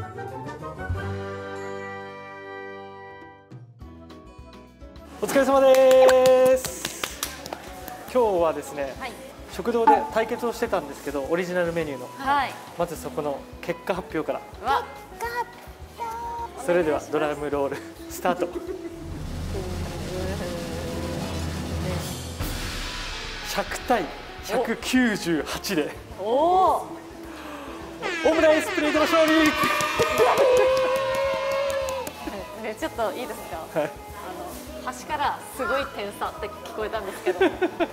お疲れ様です。今日はですね、はい、食堂で対決をしてたんですけど、オリジナルメニューの、はい、まずそこの結果発表から。それではドラムロールスタート。100対198でオムライスプレートの勝利。 ね、ちょっといいですか。はい、端からすごい点差って聞こえたんですけど、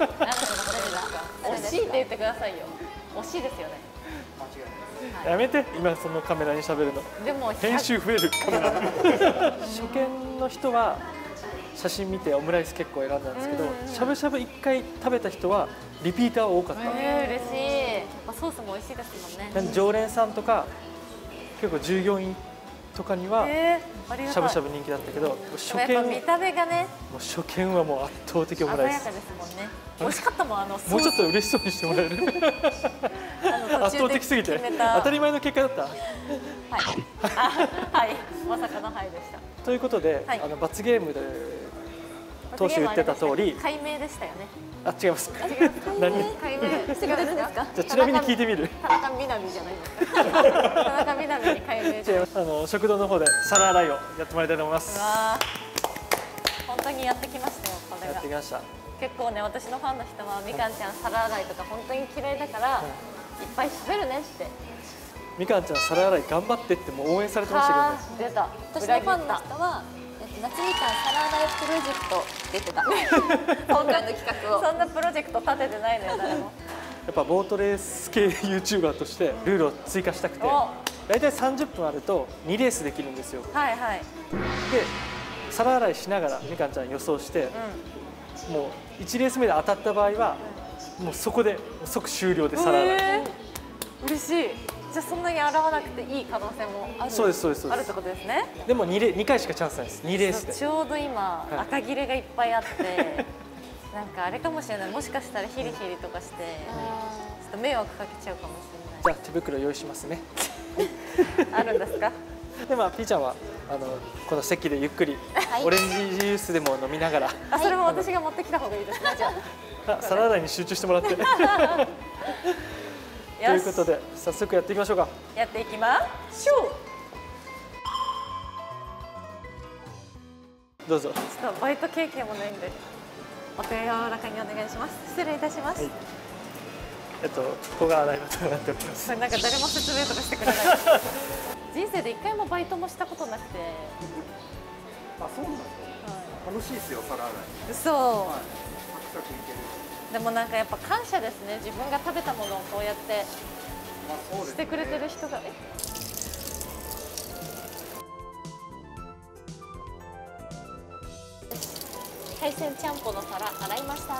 惜しいって言ってくださいよ。惜しいですよね。 やめて、今そのカメラに喋るの。でも編集増えるカメラ。初見の人は写真見てオムライス結構選んだんですけど、しゃぶしゃぶ1回食べた人はリピーター多かった。 嬉しい。ソースも美味しいですもんね。 常連さんとか結構従業員とかにはしゃぶしゃぶ人気だったけど、 初見見た目がね、 もう初見はもう圧倒的オムライス。 鮮やかですもんね。美味しかったもん。 もうちょっと嬉しそうにしてもらえる。圧倒的すぎて当たり前の結果だった。はい、はい、まさかのはいでした。ということで、罰ゲームで当初言ってた通り、 解明でしたよね。 あ、違います。 何？解明してくれるんですか？ じゃあちなみに聞いてみる。 田中みな実じゃないですか。田中みな実に解明。 違います。食堂の方で皿洗いをやってもらいたいと思います。 本当にやってきましたよ。これが。 やってきました。 結構ね、私のファンの人はみかんちゃん皿洗いとか本当に綺麗だから、いっぱい喋るねって。 みかんちゃん皿洗い頑張ってってもう応援されてましたけどね。出た。 私のファンの人は夏みかん皿洗いプロジェクト出てた。今回の企画を。 そんなプロジェクト立ててないのよ、誰も。 やっぱボートレース系 YouTuber としてルールを追加したくて、大体30分あると2レースできるんですよ。 はいはい。 で皿洗いしながらみかんちゃん予想して、もう1レース目で当たった場合はもうそこで即終了で皿洗い。 嬉しい。じゃあそんなに洗わなくていい可能性もある。 そうですそうです。 あるってことですね。 でも2回しかチャンスないです。2レースで。 ちょうど今赤切れがいっぱいあって、なんかあれかもしれない。もしかしたらヒリヒリとかしてちょっと迷惑かけちゃうかもしれない。 じゃあ手袋用意しますね。 あるんですか？ でピーちゃんはこの席でゆっくりオレンジジュースでも飲みながら。 それも私が持ってきた方がいいですね。じゃあ。皿洗いに集中してもらって。ということで早速やっていきましょうか。 やっていきましょう。どうぞ。 ちょっとバイト経験もないんでお手柔らかにお願いします。失礼いたします。 ここが洗い場となっております。 これなんか誰も説明とかしてくれない。人生で1回もバイトもしたことなくて。 あ、そうなんですか。楽しいですよ、皿洗い。 嘘。でもなんかやっぱ感謝ですね。自分が食べたものをこうやってしてくれてる人が。海鮮ちゃんぽの皿洗いました。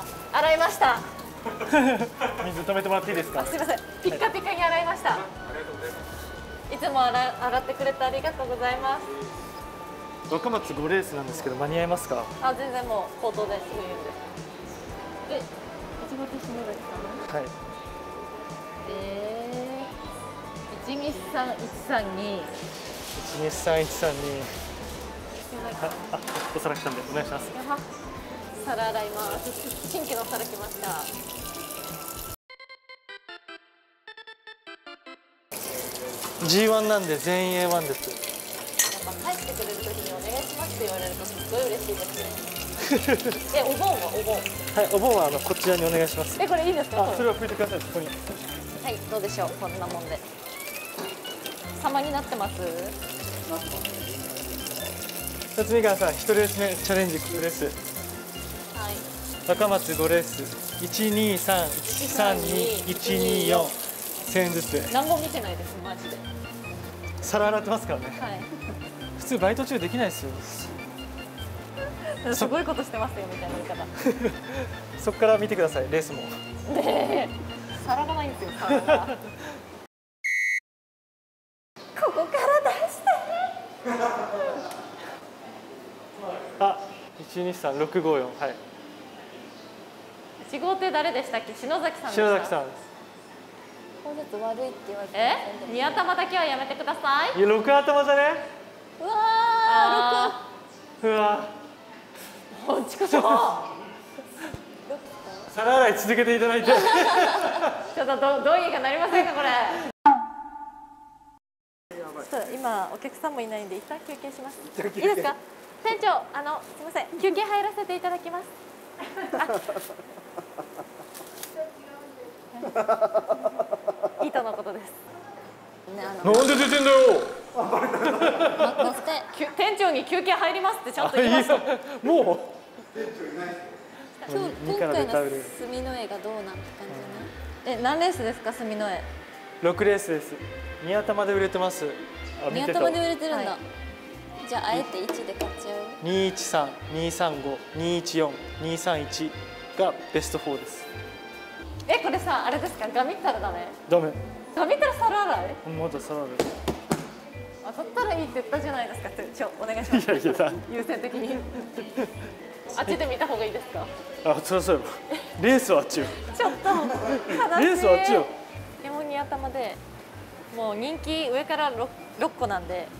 洗いました。 水止めてもらっていいですか。 すみません。ピッカピカに洗いました。いつも洗ってくれてありがとうございます。 若松5レースなんですけど間に合いますか。 あ、全然もう口頭ですぐ言うんです。で、いちごとしのだきさん。はい。123132。 123132。お皿来たんでお願いします。 皿洗います。新規の皿来ました。 G1 なんで全員 A1 です。 やっぱ帰ってくれる時にお願いしますって言われるとすっごい嬉しいですね。お盆はお盆。 はい、お盆はこちらにお願いします。 これいいですか。 それを拭いてください。ここに。 はい、どうでしょう。こんなもんで。様になってます。 辰巳川さん、1レース目チャレンジ2レース。はい。若松5レース。123、132、124。1000円ずつ。 何も見てないです、マジで。 皿洗ってますからね。 はい。 普通バイト中できないですよ。 すごいことしてますよみたいな言い方。 そこから見てください、レースも。 皿がないんですよ、皿が。ここから出して。 あ、123654、はい。 1号艇誰でしたっけ？篠崎さんでした。 篠崎さんです。 関節悪いって言われて 2頭だけはやめてください。 いや6頭じゃね。 うわうわこっちこそ。 皿洗い続けていただいて。 ちょっとどうにかなりませんかこれ。ちょっと今お客さんもいないんで一旦休憩します。いいですか。店長すみません休憩入らせていただきます。糸のことです。 ね、 なんで出てんだよ。 乗って店長に休憩入りますってちゃんと言いました。 もう。 今回の墨の絵がどうなんって感じね。 何レースですか墨の絵。 6レースです。2頭で売れてます。 2頭で売れてるんだ。じゃああえて1で買っちゃう。 213、235、214、231がベスト4です。 これさあれですかガミったらだね。 ダメ。 ガミったら皿洗い？ まだ皿洗い。 当たったらいいって言ったじゃないですか。お願いします。 いやいや。 優先的に。あっちで見た方がいいですか。 そりゃそうよ。レースはあっちよ。 ちょっと悲しい。 レースはあっちよ。 でも2頭でもう人気上から6個なんで、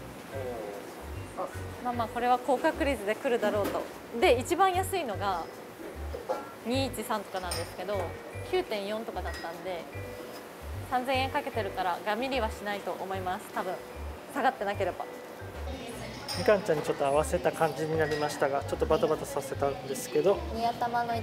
まあこれは高確率で来るだろうと。で一番安いのが213とかなんですけど 9.4 とかだったんで3000円かけてるからガミりはしないと思います。多分下がってなければ。 みかんちゃんにちょっと合わせた感じになりましたが、ちょっとバタバタさせたんですけど。 2頭の134 1 3 4 5。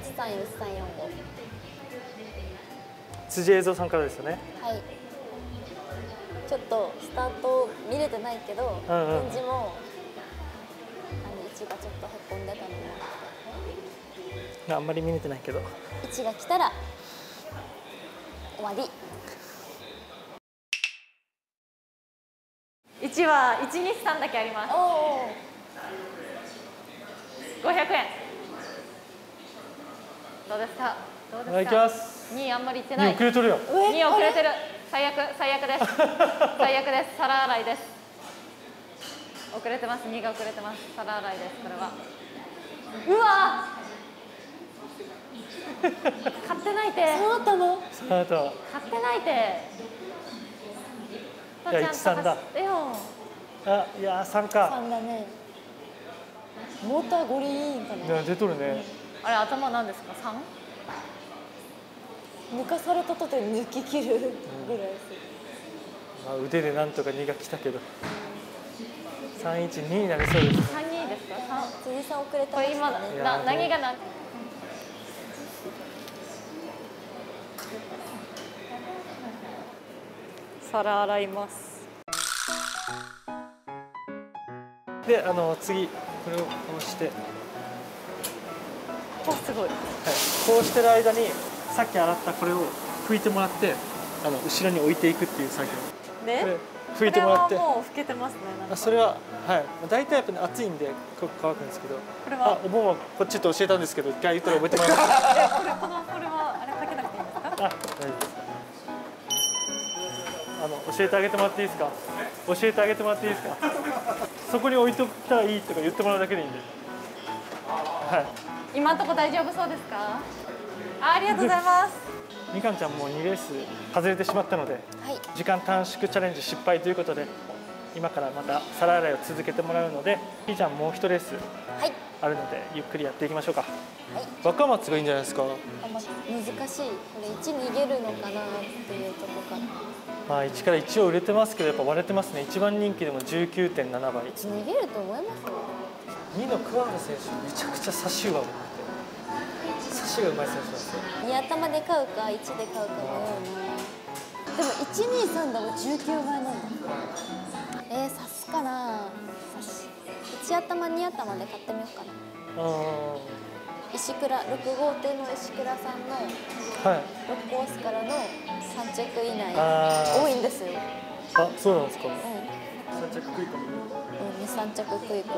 辻映像さんからですよね。 はい。ちょっとスタート見れてないけど、展示も位置がちょっとへこんでたのもあって。 あんまり見れてないけど。 位置が来たら終わり。 1は123だけあります。 おお。 500円。どうですか。どうですか。 いきます。 2あんまりいってない。 2遅れとるよ。 2遅れてる。最悪です。最悪です。皿洗いです。遅れてます。2が遅れてます。皿洗いです。これは。うわ買ってないて。 そうだったの。 スタート。 買ってないて。 いや13だ。いや3か。 3だね。モーターゴリーンかな。 いや出とるね。 あれ頭なんですか 3？ 抜かされたとて抜き切るぐらいする。 腕でなんとか2が来たけど。312になりそうです。 32ですか。 辻さん遅れてこれ今何が何？皿洗います。 で次これをこうして、 おすごい、 こうしてる間にさっき洗ったこれを拭いてもらって後ろに置いていくっていう作業ね。 拭いてもらって。 これはもう拭けてますね。 それは大体やっぱ暑いんで乾くんですけど、これはお盆はこっちと教えたんですけど一回言ったら覚えてもらいました。 これはあれかけなくていいんですか。 大丈夫です。教えてあげてもらっていいですか。教えてあげてもらっていいですか。そこに置いといたらいいとか言ってもらうだけでいいんで。 今のところ大丈夫そうですか。ありがとうございます。 みかんちゃんも2レース外れてしまったので、時間短縮チャレンジ失敗ということで今からまた皿洗いを続けてもらうので、ひーちゃんもう1レースあるのでゆっくりやっていきましょうか。若松がいいんじゃないですか。 難しい。これ1逃げるのかなっていうところから。 1から1を売れてますけどやっぱ割れてますね。一番人気でも 19.7 倍。 逃げると思いますよ。 2の桑原選手めちゃくちゃ差しがうまくて、差しがうまい選手なんですよ。 2頭で買うか1で買うか迷うな。でも123だも19倍なんだ。刺すかな。1頭2頭で買ってみようかな。石倉6号艇の石倉さんの6コースからの3着以内多いんですよ。 そうなんですか。3着食い込み。 2、3着食い込み。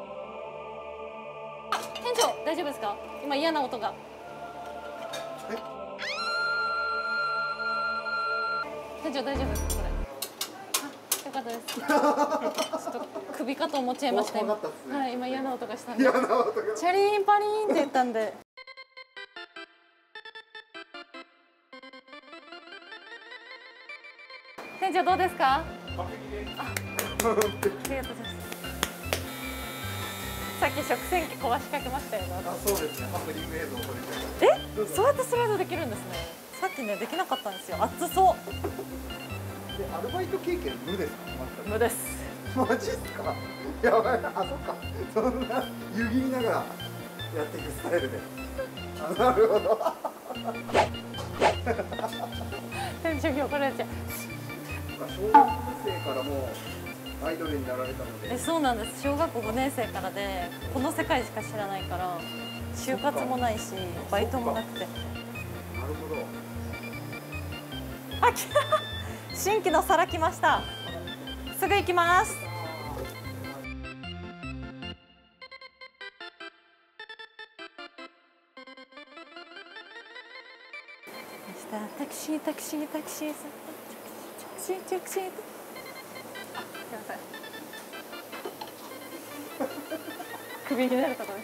店長大丈夫ですか。今嫌な音が。 店長大丈夫ですこれ。あ、よかったです。ちょっと首かと思っちゃいました今。はい、今嫌な音がしたんで。チャリーンパリーンって言ったんで。店長どうですか？ありがとうございます。さっき食洗機壊しかけましたよね。 あ、そうですね。ハプニング映像を撮りえ、そうやってスライドできるんですね。さっきねできなかったんですよ。熱そう。 で、アルバイト経験無ですか？ 無です。 マジっすか？やばい。あ、そっか。そんな湯切りながらやっていくスタイルで。あ、なるほど。 店長に怒られちゃう。 小学生からもうアイドルになられたので。 そうなんです。小学校5年生からでこの世界しか知らないから就活もないしバイトもなくて。なるほど。 あ、来た。新規の皿来ました。すぐ行きます。タクシータクシータクシータクシータクシータクシー。あ、すいません。首になるところです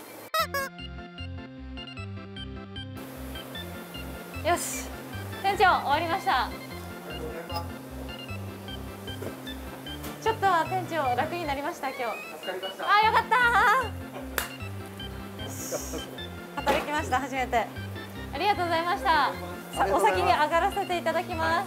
。よし、店長終わりました。ちょっとは店長楽になりました今日。 助かりました。 あ、よかったー。よし、働きました初めて。ありがとうございました。お先に上がらせていただきます。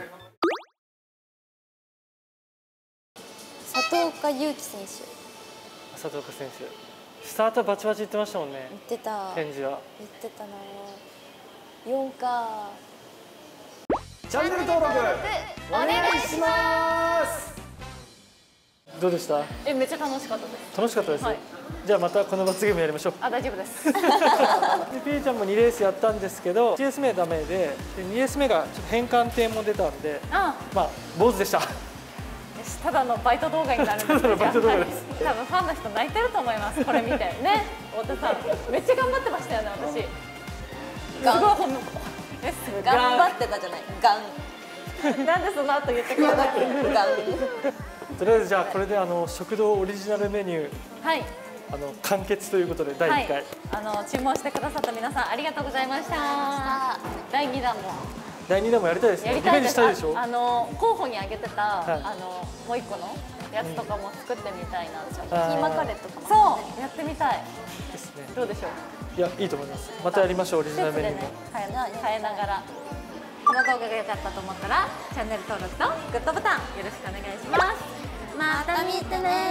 佐藤岡優希選手。 佐藤岡選手、スタートバチバチ言ってましたもんね。 言ってた。 返事は。 言ってたな。4か。 チャンネル登録お願いします。 どうでした？ めっちゃ楽しかったです。 楽しかったです。 はい、 じゃあまたこの罰ゲームやりましょう。 あ、大丈夫です。 でピーちゃんも2レースやったんですけど、1レース目ダメで、2レース目がちょっと変換点も出たんで、まあ坊主でした。 ただのバイト動画になるんです。 ただのバイト動画です。 多分ファンの人泣いてると思います。これ見てね、太田さんめっちゃ頑張ってましたよね私。 頑張ってたじゃない。ガン。 なんでその後言ってくれない。 ガン。 とりあえずじゃあこれで食堂オリジナルメニュー、 はい、 完結ということで第1回、 はい、注文してくださった皆さんありがとうございました。第2弾もやりたいですね。リベンジしたいでしょ。 候補に挙げてた、もう1個のやつとかも作ってみたいな。キーマカレーとかもそうやってみたいですね。どうでしょう。 いや、いいと思います。またやりましょう。オリジナルメニューも変えながら。この動画が良かったと思ったらチャンネル登録とグッドボタンよろしくお願いします。また見てね。